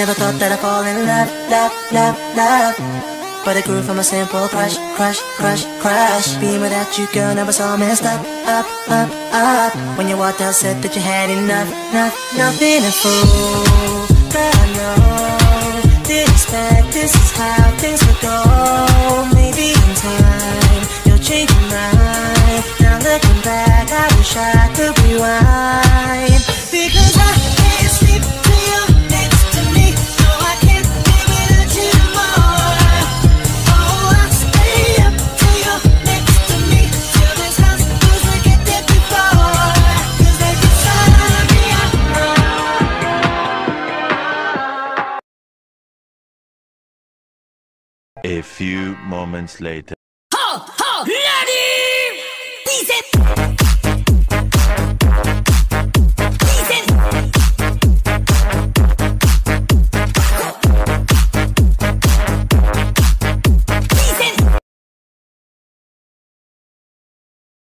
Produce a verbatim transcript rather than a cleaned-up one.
Never thought that I'd fall in love, love, love, love. But it grew from a simple crush, crush, crush, crush. Being without you, girl, never so messed up, up, up, up. When you walked out, said that you had enough, enough, nothing to fool. But I know, didn't expect this is how things would go. Maybe in time, you'll change your mind. Now looking back, I wish I could rewind. Because I can't sleep till you're next to me. No, I can't live without you tomorrow. Oh, I'll stay up till you're next to me. Till this house feels like it did before. Cause they can sign me up. A few moments later.